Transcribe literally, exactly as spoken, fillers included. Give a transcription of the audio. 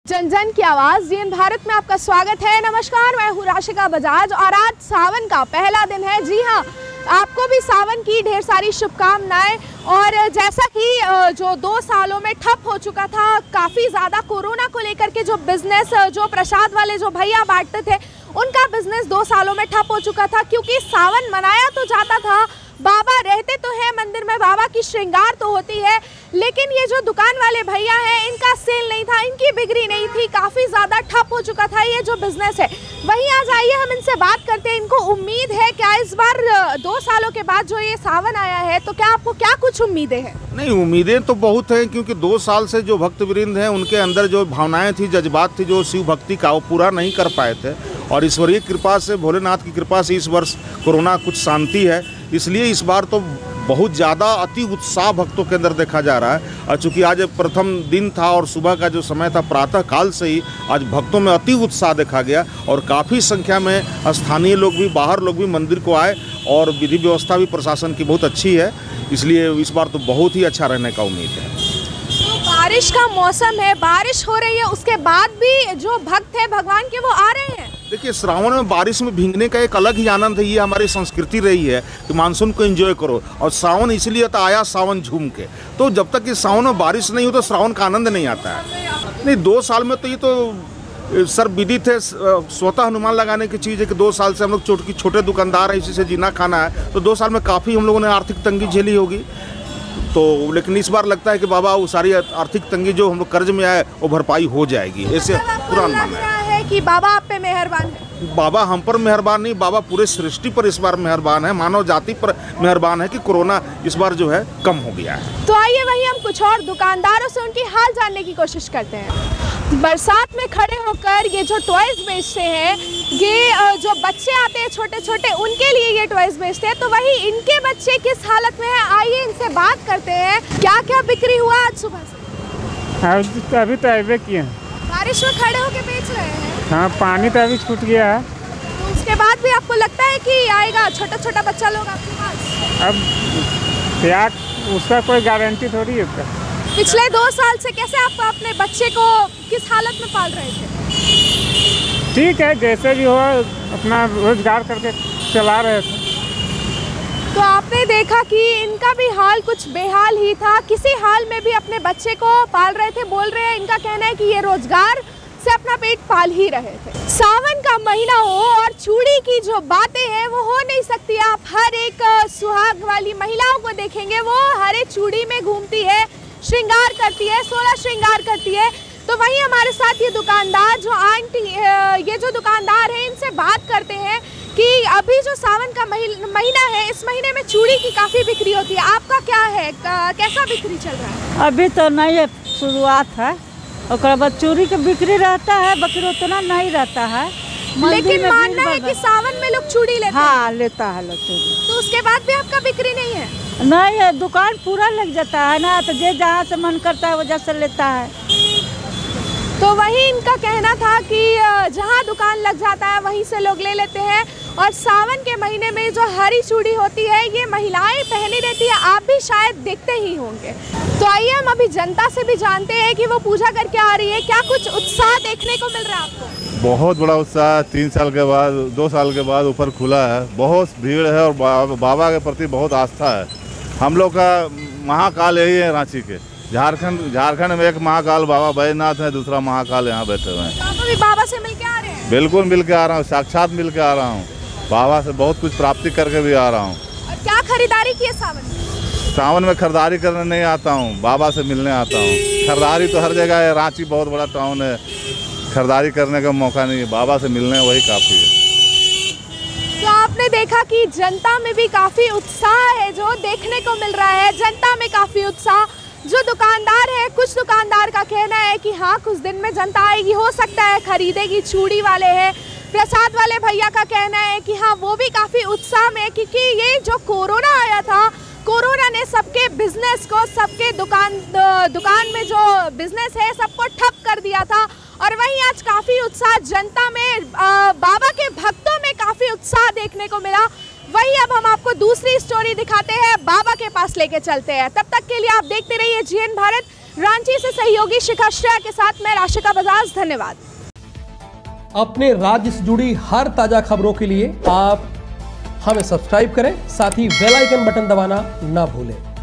जन जन की आवाज़ जीएन भारत में आपका स्वागत है। नमस्कार, मैं हूँ राशिका बजाज और आज सावन का पहला दिन है। जी हाँ, आपको भी सावन की ढेर सारी शुभकामनाएं। और जैसा कि जो दो सालों में ठप हो चुका था काफ़ी ज़्यादा कोरोना को लेकर के, जो बिजनेस जो प्रसाद वाले जो भैया बांटते थे उनका बिजनेस दो सालों में ठप हो चुका था, क्योंकि सावन मनाया तो जाता था, बाबा रहते तो है मंदिर में, बाबा की श्रृंगार तो होती है, लेकिन ये जो दुकान वाले भैया हैं इनका सेल नहीं था, इनकी बिक्री नहीं थी, काफ़ी ज़्यादा ठप हो चुका था ये जो बिज़नेस है। वहीं आज आइए हम इनसे बात करते हैं। इनको उम्मीद है क्या इस बार दो सालों के बाद जो ये सावन आया है, तो क्या आपको क्या कुछ उम्मीदें हैं? नहीं, उम्मीदें तो बहुत हैं, क्योंकि दो साल से जो भक्तवृंद हैं उनके अंदर जो भावनाएं थी, जज्बात थी, जो शिव भक्ति का, वो पूरा नहीं कर पाए थे। और ईश्वरीय कृपा से, भोलेनाथ की कृपा से इस वर्ष कोरोना कुछ शांति है, इसलिए इस बार तो बहुत ज़्यादा अति उत्साह भक्तों के अंदर देखा जा रहा है। और चूँकि आज प्रथम दिन था और सुबह का जो समय था, प्रातः काल से ही आज भक्तों में अति उत्साह देखा गया और काफ़ी संख्या में स्थानीय लोग भी, बाहर लोग भी मंदिर को आए और विधि व्यवस्था भी प्रशासन की बहुत अच्छी है, इसलिए इस बार तो बहुत ही अच्छा रहने का उम्मीद है। तो बारिश का मौसम है, बारिश हो रही है, उसके बाद भी जो भक्त हैं भगवान के वो आ रहे हैं। देखिए, श्रावण में बारिश में भीगने का एक अलग ही आनंद है। ये हमारी संस्कृति रही है कि मानसून को एंजॉय करो, और सावन इसलिए तो आया सावन झूम के। तो जब तक कि सावन में बारिश नहीं हो तो श्रावण का आनंद नहीं आता है। नहीं, दो साल में तो ये तो सर विदित है, स्वतः अनुमान लगाने की चीज़ है कि दो साल से हम लोग छोटे छोटे दुकानदार हैं, इसी से जीना खाना है, तो दो साल में काफ़ी हम लोगों ने आर्थिक तंगी झेली होगी। तो लेकिन इस बार लगता है कि बाबा वो सारी आर्थिक तंगी जो हम लोग कर्ज में आए वो भरपाई हो जाएगी, ऐसे पूरा अनुमान है कि बाबा आप पे मेहरबान है। बाबा हम पर मेहरबान नहीं, बाबा पूरे सृष्टि पर इस बार मेहरबान है, मानव जाति पर मेहरबान है कि कोरोना इस बार जो है कम हो गया है। तो आइए वहीं हम कुछ और दुकानदारों से उनकी हाल जानने की कोशिश करते हैं। बरसात में खड़े होकर ये जो टॉयज बेचते हैं, ये जो बच्चे आते हैं छोटे छोटे, उनके लिए ये टॉयज बेचते हैं, तो वही इनके बच्चे किस हालत में है, आइए इनसे बात करते हैं। क्या क्या बिक्री हुआ आज सुबह से? अभी तो अभी किए हैं, बारिश में खड़े होकर बेच रहे हैं। हाँ, पानी तो अभी छूट गया है। तो उसके बाद भी आपको लगता है कि आएगा छोटा छोटा बच्चा लोग आपके पास? अब क्या, उसका कोई गारंटी थोड़ी है उसका। पिछले दो साल से कैसे आप अपने बच्चे को किस हालत में पाल रहे थे? ठीक है, जैसे भी हो अपना रोजगार करके चला रहे थे। तो आपने देखा कि इनका भी हाल कुछ बेहाल ही था, किसी हाल में भी अपने बच्चे को पाल रहे थे। बोल रहे हैं, इनका कहना है कि ये रोजगार से अपना पेट पाल ही रहे थे। सावन का महीना हो और चूड़ी की जो बातें हैं वो हो नहीं सकती। आप हर एक सुहाग वाली महिलाओं को देखेंगे, वो हर एक चूड़ी में घूमती है, श्रृंगार करती है, सोलह श्रृंगार करती है। तो वहीं हमारे साथ ये दुकानदार जो आंटी, ये जो दुकानदार हैं, इनसे बात करते हैं कि अभी जो सावन का महीना है, इस महीने में चूड़ी की काफ़ी बिक्री होती है, आपका क्या है, कैसा बिक्री चल रहा है? अभी तो नहीं है, शुरुआत है, और बाद चूड़ी का बिक्री रहता है, बकरी उतना नहीं रहता है। लेकिन मानना है कि सावन में लोग चूड़ी लेते हैं। हाँ, लेता है लोग चूड़ी। तो उसके बाद भी आपका बिक्री नहीं है? नहीं है, दुकान पूरा लग जाता है ना, तो जे जहाँ से मन करता है वजह से लेता है। तो वही इनका कहना था कि जहाँ दुकान लग जाता है वहीं से लोग ले लेते हैं। और सावन के महीने में जो हरी चूड़ी होती है ये महिलाएं पहनी रहती है, आप भी शायद देखते ही होंगे। तो आइए हम अभी जनता से भी जानते हैं कि वो पूजा करके आ रही है, क्या कुछ उत्साह देखने को मिल रहा है आपको? बहुत बड़ा उत्साह, तीन साल के बाद, दो साल के बाद ऊपर खुला है, बहुत भीड़ है और बाबा के प्रति बहुत आस्था है। हम लोग का महाकाल यही है रांची के, झारखंड झारखंड में एक महाकाल बाबा बैजनाथ है, दूसरा महाकाल यहाँ बैठे हुए हैं। तो आप अभी बाबा से मिल के आ रहे हैं? बिल्कुल मिल के आ रहा हूँ, साक्षात मिल के आ रहा हूँ, बाबा से बहुत कुछ प्राप्ति करके भी आ रहा हूँ। और क्या खरीदारी की है सावन में? सावन में खरीदारी करने नहीं आता हूँ, बाबा से मिलने आता हूँ। खरीदारी तो हर जगह है, रांची बहुत बड़ा टाउन है, खरीदारी करने का मौका नहीं है, बाबा से मिलने वही काफ़ी है। तो आपने देखा कि जनता में भी काफ़ी उत्साह है जो देखने को मिल रहा है, जनता में काफ़ी उत्साह। जो दुकानदार है, कुछ दुकानदार का कहना है कि हाँ कुछ दिन में जनता आएगी, हो सकता है खरीदेगी। चूड़ी वाले हैं, प्रसाद वाले भैया का कहना है कि हाँ वो भी काफ़ी उत्साह में, क्योंकि ये जो कोरोना आया था, कोरोना ने सबके बिजनेस को, सबके दुकान दुकान में जो बिजनेस है सबको ठप कर दिया था। और वहीं आज काफ़ी उत्साह जनता में, बाबा के भक्तों में काफ़ी उत्साह देखने को मिला। वही अब हम आपको दूसरी स्टोरी दिखाते हैं, बाबा के पास लेके चलते हैं। तब तक के लिए आप देखते रहिए जीएन भारत। रांची से सहयोगी शिखा श्रेया के साथ मैं राशिका बजाज, धन्यवाद। अपने राज्य से जुड़ी हर ताजा खबरों के लिए आप हमें सब्सक्राइब करें, साथ ही बेल आइकन बटन दबाना ना भूलें।